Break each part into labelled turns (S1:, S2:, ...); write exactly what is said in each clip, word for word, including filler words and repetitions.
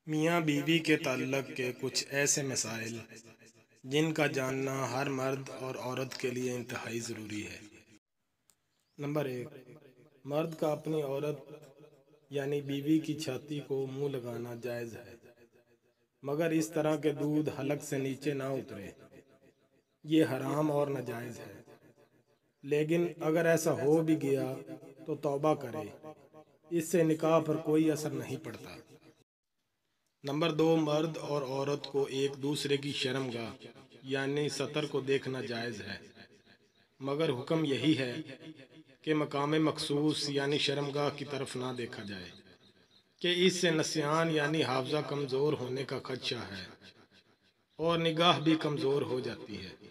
S1: میاں بیوی کے تعلق کے کچھ ایسے مسائل جن کا جاننا ہر مرد اور عورت کے لیے انتہائی ضروری ہے۔ نمبر ایک، مرد کا اپنی عورت یعنی بیوی کی چھاتی کو منہ لگانا جائز ہے، مگر اس طرح کے دودھ حلق سے نیچے نہ اترے، یہ حرام اور ناجائز ہے۔ لیکن اگر ایسا ہو بھی گیا تو توبہ کرے، اس سے نکاح پر کوئی اثر نہیں پڑتا۔ نمبر دو، مرد اور عورت کو ایک دوسرے کی شرمگاہ یعنی ستر کو دیکھنا جائز ہے، مگر حکم یہی ہے کہ مقام مخصوص یعنی شرمگاہ کی طرف نہ دیکھا جائے کہ اس سے نسیان یعنی حافظہ کمزور ہونے کا خدشہ ہے اور نگاہ بھی کمزور ہو جاتی ہے۔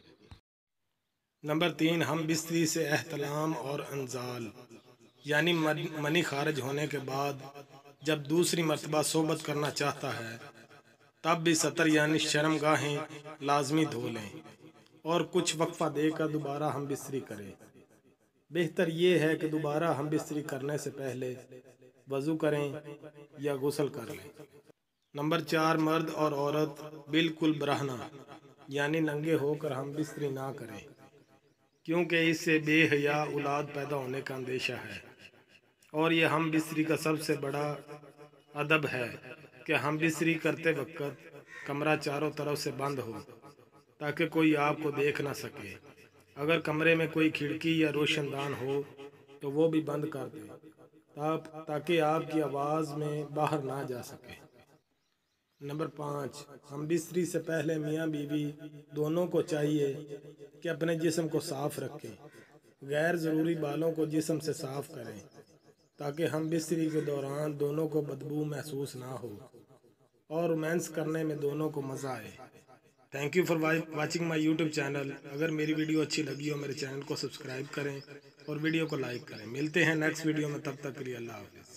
S1: نمبر تین، ہم بستری سے احتلام اور انزال یعنی منی خارج ہونے کے بعد جب دوسری مرتبہ صحبت کرنا چاہتا ہے تب بھی ستر یعنی شرمگاہیں لازمی دھو لیں اور کچھ وقفہ دے کر دوبارہ ہم بستری کریں۔ بہتر یہ ہے کہ دوبارہ ہم بستری کرنے سے پہلے وضو کریں یا غسل کر لیں۔ نمبر چار، مرد اور عورت بالکل برہنہ یعنی ننگے ہو کر ہم بستری نہ کریں، کیونکہ اس سے بے حیا اولاد پیدا ہونے کا اندیشہ ہے، اور یہ ہم بستری کا سب سے بڑا ادب ہے کہ ہم بستری کرتے وقت کمرہ چاروں طرف سے بند ہو تاکہ کوئی آپ کو دیکھ نہ سکے۔ اگر کمرے میں کوئی کھڑکی یا روشن دان ہو تو وہ بھی بند کر دیں تاکہ آپ کی آواز میں باہر نہ جا سکے۔ نمبر پانچ، ہم بستری سے پہلے میاں بیوی دونوں کو چاہیے کہ اپنے جسم کو صاف رکھیں، غیر ضروری بالوں کو جسم سے صاف کریں تاکہ ہم بستری کے دوران دونوں کو بدبو محسوس نہ ہو اور رومانس کرنے میں دونوں کو مزہ آئے۔ Thank you for watching my YouTube channel. اگر میری ویڈیو اچھی لگی ہو میرے چینل کو سبسکرائب کریں اور ویڈیو کو لائک کریں۔ ملتے ہیں نیکسٹ ویڈیو میں، تب تک کے لیے اللہ حافظ۔